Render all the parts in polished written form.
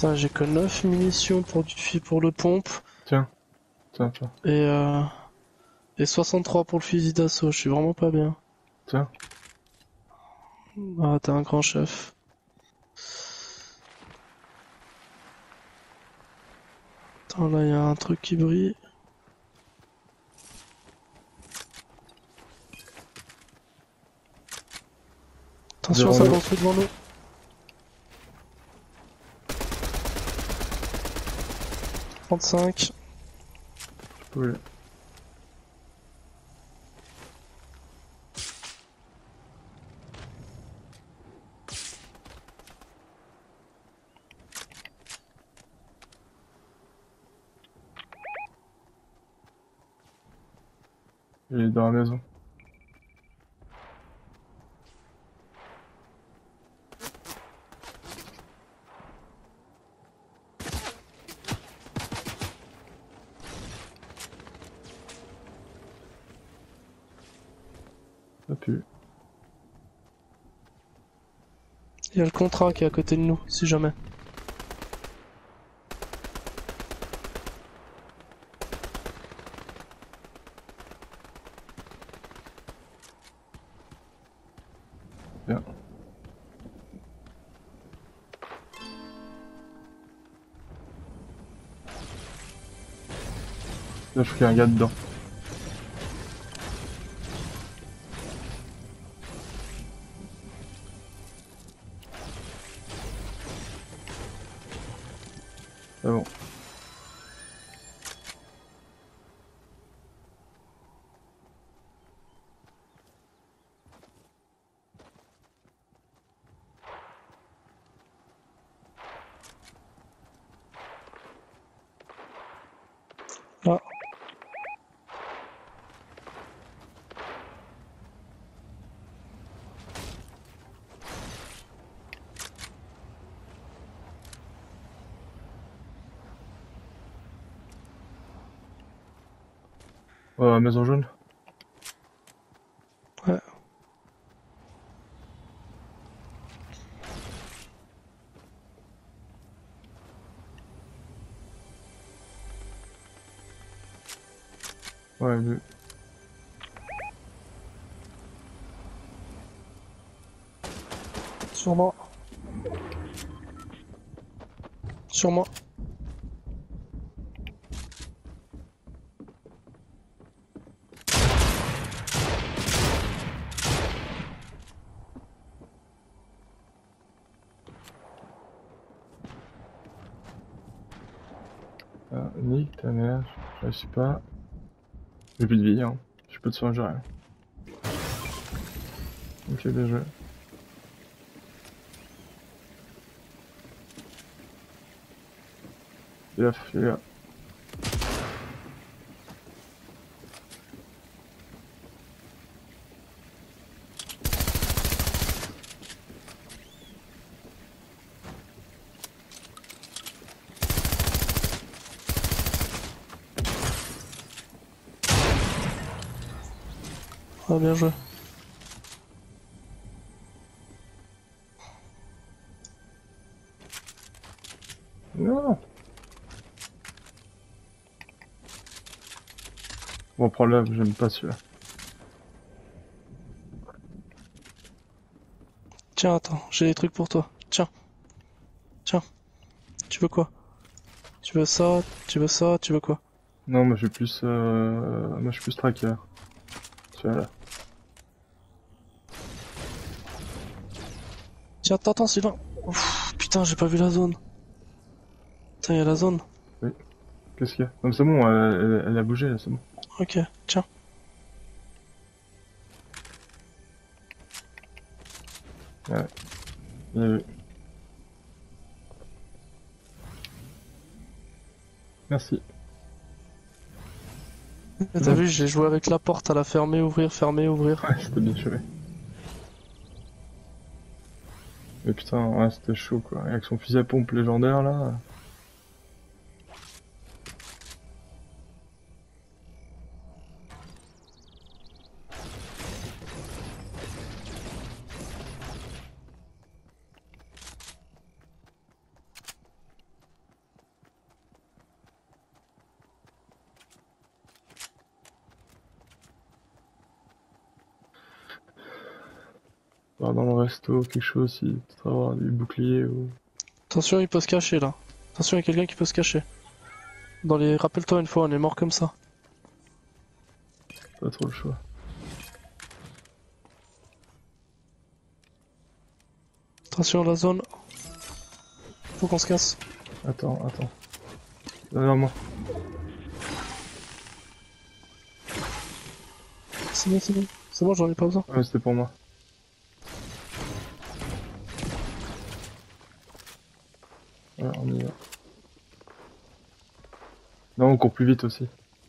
Putain, j'ai que 9 munitions pour le pompe Tiens, tiens. et 63 pour le fusil d'assaut, je suis vraiment pas bien. Tiens. Ah, t'es un grand chef. Attends, là, il y a un truc qui brille. Attention, Devant ça nous. construit devant nous. « 35. Oui. Il est dans la maison. Ça pue. Il y a le contrat qui est à côté de nous, si jamais. Bien. Là, je crois qu'il y a un gars dedans. C'est bon. Là. Maison jaune. Ouais. Ouais, vu. Sur moi. Sur moi. Ah, nique ta mère. Je réussis pas. J'ai plus de vie, hein. Je peux te soigner, rien. Ok, bien joué. Fais gaffe, fais gaffe. Ah, bien joué. Non. Bon, problème, j'aime pas celui-là. Tiens, attends, j'ai des trucs pour toi. Tiens. Tiens. Tu veux quoi? Tu veux ça? Tu veux ça? Tu veux quoi? Non, moi je suis plus, moi je suis plus tracker. Celui-là. Tiens, attends, Sylvain. Ouf, putain, j'ai pas vu la zone. Putain, il y a la zone. Oui. Qu'est-ce qu'il y a? Non, mais c'est bon, elle a bougé, là, c'est bon. Ok, tiens. Ouais. Bien vu. Merci. T'as vu, j'ai joué avec la porte à la fermer, ouvrir, fermer, ouvrir. Ouais, c'était bien joué. Mais putain, ouais, c'était chaud, quoi. Et avec son fusil à pompe légendaire, là. Voir dans le resto, quelque chose, si tu dois avoir des boucliers ou... Attention, il peut se cacher là. Attention, il y a quelqu'un qui peut se cacher. Dans les... Rappelle-toi une fois, on est mort comme ça. Pas trop le choix. Attention, la zone. Faut qu'on se casse. Attends. Derrière moi. C'est bon, c'est bon. C'est bon, j'en ai pas besoin. Ouais, c'était pour moi. Ouais, on y va. Non, on court plus vite aussi.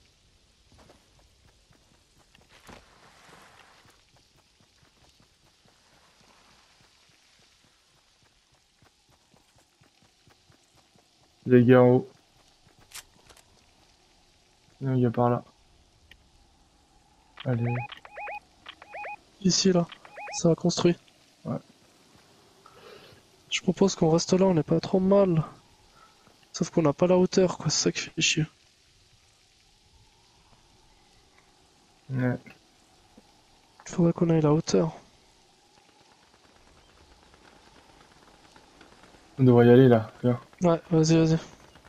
Il y a des gars en haut. Il y a un gars par là. Allez. Ici, là. Ça a construit. Ouais. Je propose qu'on reste là, on n'est pas trop mal. Sauf qu'on n'a pas la hauteur, quoi. C'est ça qui fait chier. Ouais. Il faudrait qu'on aille la hauteur. On devrait y aller là. Viens. Ouais, vas-y, vas-y.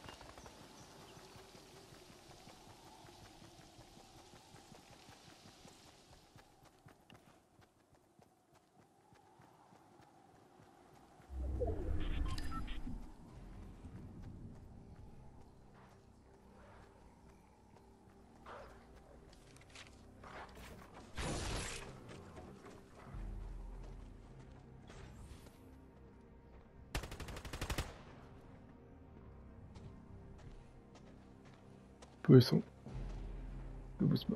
Poisson. Doucement.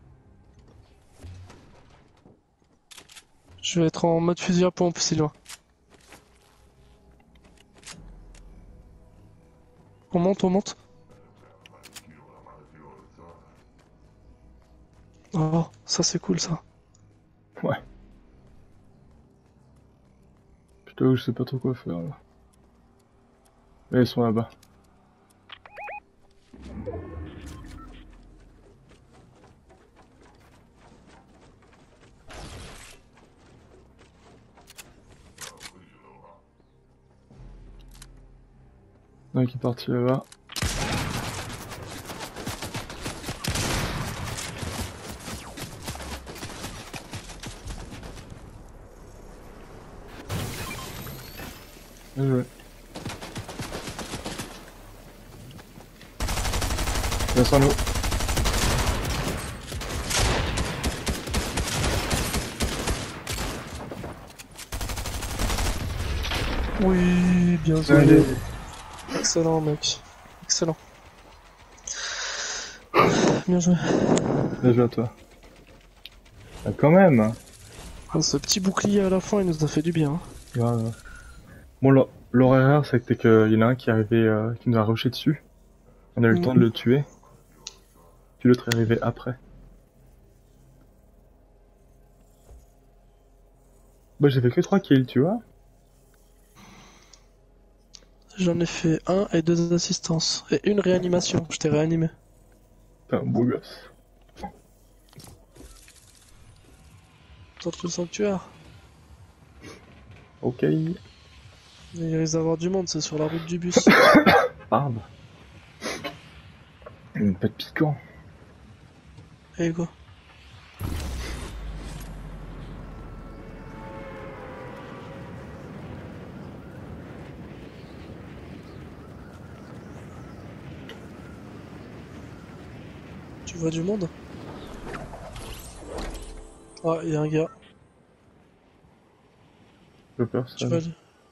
Je vais être en mode fusil à pompe si loin. On monte, on monte. Oh, ça c'est cool ça. Ouais. Je t'avoue, je sais pas trop quoi faire là. Mais ils sont là-bas. Il y en a un qui est parti là-bas. Bien joué. Viens sans nous. Oui, bien joué. Allez. Excellent mec. Excellent. Bien joué. Bien joué à toi. Ah, quand même hein. Ah, ce petit bouclier à la fin il nous a fait du bien. Hein. Grave. Bon, leur erreur, c'était qu'il y en a un qui arrivait, qui nous a rushé dessus. On a eu le temps de le tuer. Puis l'autre est arrivé après. Bah, j'ai fait que 3 kills, tu vois. J'en ai fait un et 2 assistances. Et une réanimation. Je t'ai réanimé. T'es un beau gosse. Tente le sanctuaire. Ok. Il risque d'avoir du monde, c'est sur la route du bus. Pardon. Pas de piquant. Et go. Tu vois du monde? Ah, il y a un gars. J'ai peur, Tu ça. vas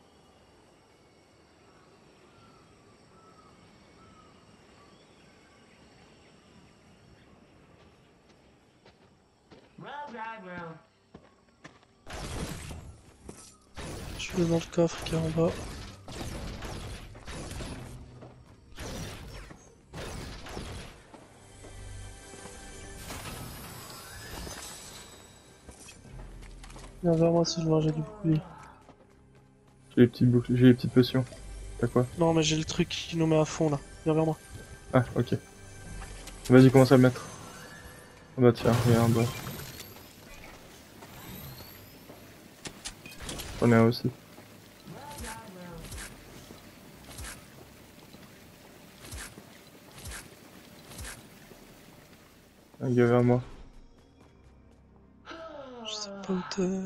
Je vais dans le coffre qui est en bas. Viens vers moi si je vois j'ai du bouclier. J'ai les petites boucles, j'ai les petites potions. T'as quoi? Non mais j'ai le truc qui nous met à fond là. Viens vers moi. Ah, ok. Vas-y, commence à le mettre. Ah bah tiens, il y a un bas. J'en ai un aussi. Un gars vers moi. Je sais pas où t'es.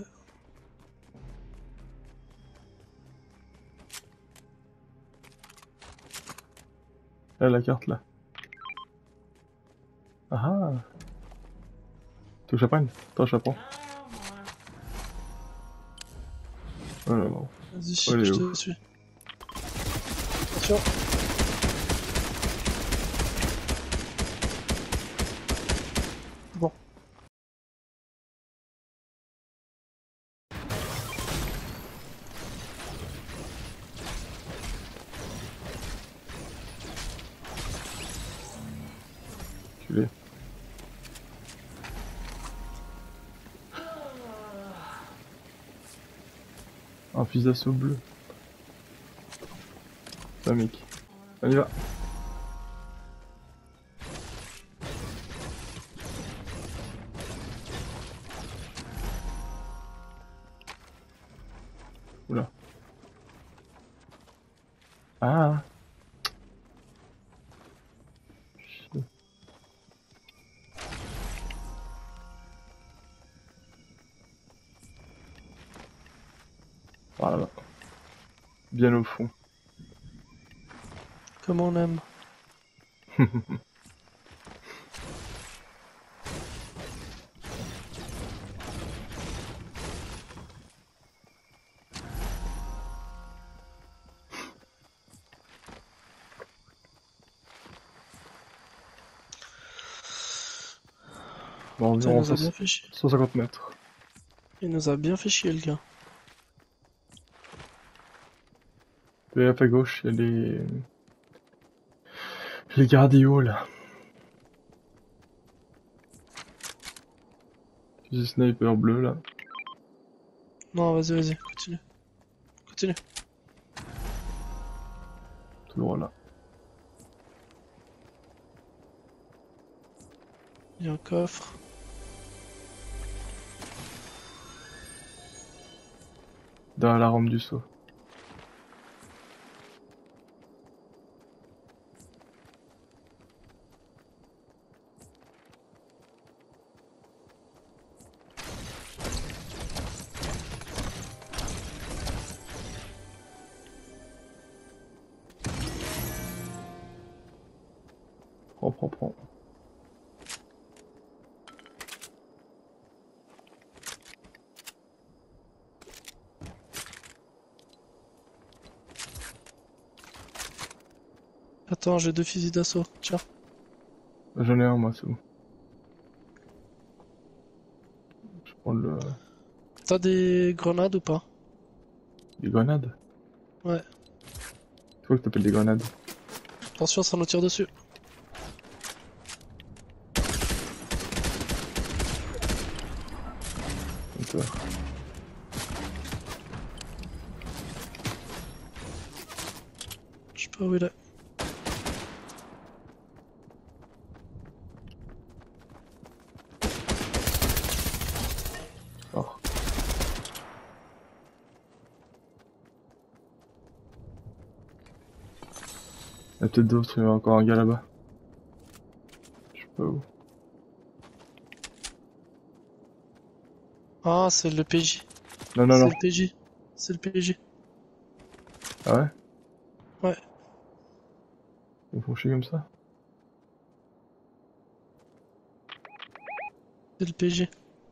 Là, la carte là. Ah ah. Tu veux que je la prenne? Attends, je la prends. Oh là là. Vas-y, Oh, elle est je où? te suis. Attention. Bon. Culé. Un fusil d'assaut bleu. Ça, mec. On y va. Oula. Ah. Chier. Voilà. Bien au fond. Comme on aime. Bon, Ça, il environ nous a bien fait chier. 150 mètres. Il nous a bien fait chier, le gars. Et hop à gauche, il y a les gardios là. Fusil sniper bleu là. Non, vas-y, continue. Continue. Tout droit là. Il y a un coffre. Dans la rampe du saut. Prends. Attends, j'ai 2 fusils d'assaut. Tiens. J'en ai un moi, c'est bon. Je prends T'as des grenades ou pas? des grenades. Ouais. C'est quoi que t'appelles des grenades? Attention, ça nous tire dessus. Donc, Je sais pas où il est. alors. Il y a peut-être d'autres, il y a encore un gars là-bas. Je sais pas où. Ah, c'est le PJ. Non. C'est le PJ. C'est le PJ. Ah ouais? Ouais. Ils me font chier comme ça? C'est le PJ.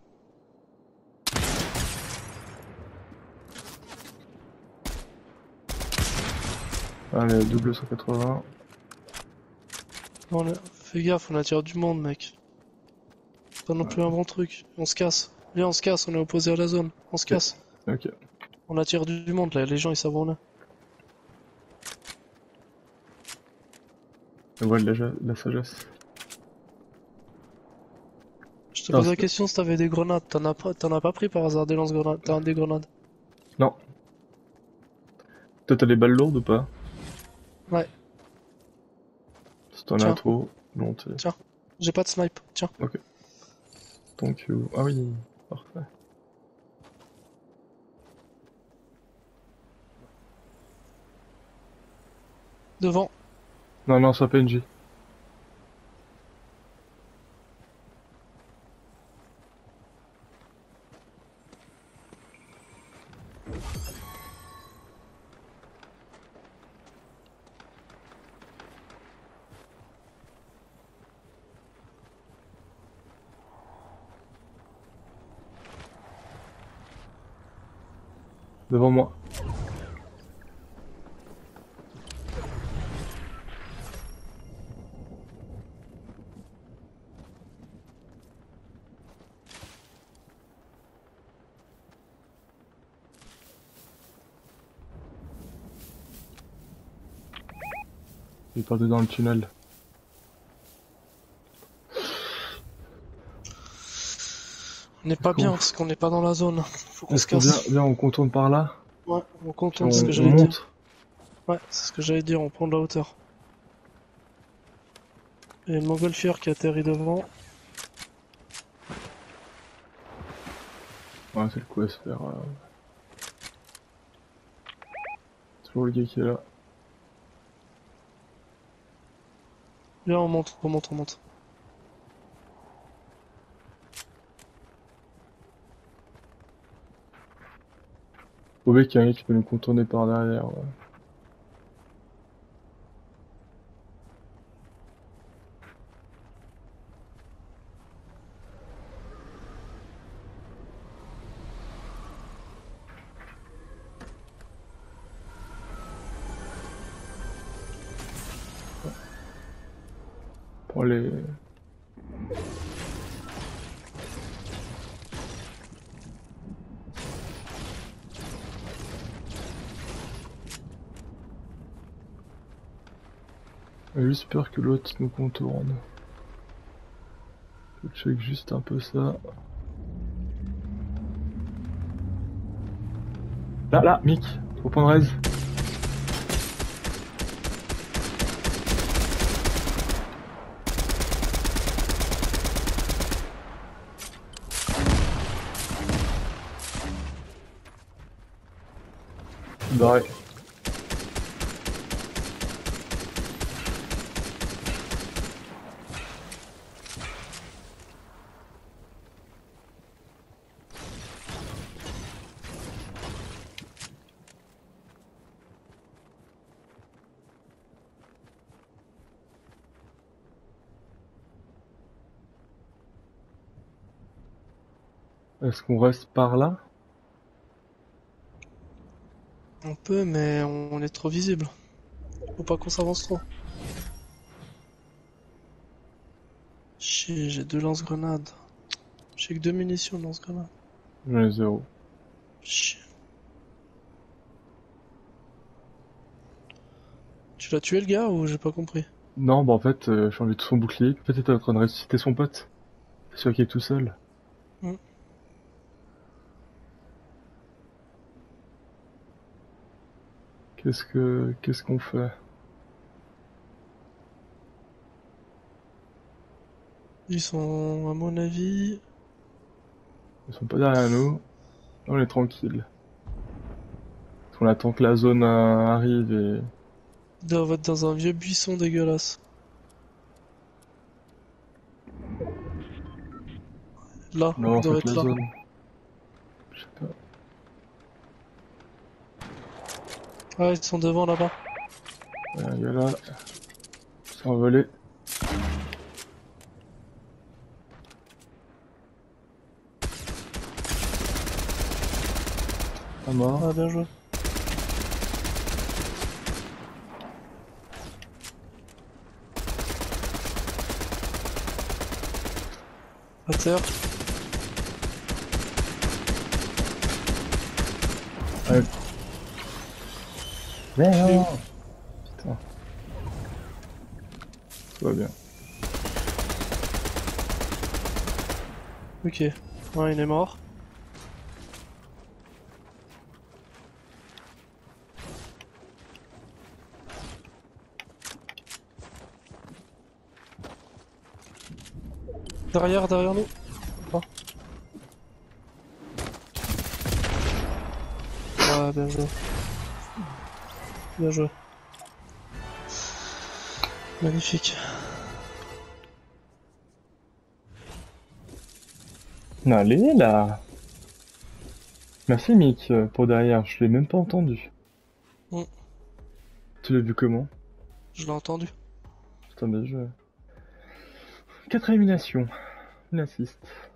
Allez, double 180. Fais gaffe, on attire du monde, mec. C'est pas non plus un bon truc. On se casse. Viens, on se casse, on est opposé à la zone. On se casse. Ok. On attire du monde là, les gens ils savent où on est. On voit de la sagesse. Je te Putain, pose la question si t'avais des grenades. T'en as pas pris par hasard des lance-grenades? T'as des grenades? Non. Toi, t'as des balles lourdes ou pas? Ouais, Si t'en as tiens, trop, bon, t'es... tiens. J'ai pas de snipe, tiens. Ok. Donc, ah oui, parfait. Devant. Non, non, c'est pas PNJ. Devant moi. Il est perdu dans le tunnel. On n'est pas bien parce qu'on n'est pas dans la zone. Faut qu'on se Est-ce qu'on casse. vient, on contourne par là? Ouais, on Puis contourne, c'est ce que on j'allais dire. monte? Ouais, c'est ce que j'allais dire, on prend de la hauteur. Il y a une montgolfière qui atterrit devant. Ouais, c'est le coup à se faire. Toujours le gars qui est là. Viens, on monte, on monte, on monte. Faut bien qu'il y a un gars qui peut nous contourner par derrière. Ouais. Pour les... J'ai juste peur que l'autre nous contourne. Je check juste un peu ça. Là, là, Mick, au point de raise. Barré. Est-ce qu'on reste par là? On peut, mais on est trop visible. Faut pas qu'on s'avance trop. Chier, j'ai 2 lance-grenades. J'ai que 2 munitions de lance-grenades. J'en ai 0. Chier. Tu l'as tué le gars ou j'ai pas compris? Non, bah en fait, j'ai enlevé tout son bouclier. En fait, il était en train de ressusciter son pote. C'est sûr qu'il est tout seul. Hmm. Qu'est-ce qu'on fait? Ils sont, à mon avis, Ils sont pas derrière nous. On est tranquille. Parce qu'on attend que la zone arrive et... ils doivent être dans un vieux buisson dégueulasse. Là, Non, ils en doivent fait, être la là. zone. Je sais pas. Ah, ils sont devant là-bas. Ouais, un gars là. C'est envolé. Pas mort. Ah, bien joué. À terre. Ouais. Il est où? Putain. Tout va bien. Ok. Ouais, il est mort. Derrière nous. Ah. Ouais, bien joué. Bien joué. Magnifique. Allez là. Merci Mick pour derrière, je l'ai même pas entendu. Mm. Tu l'as vu comment? Je l'ai entendu. Putain, bien joué. 4 éliminations. Une assist.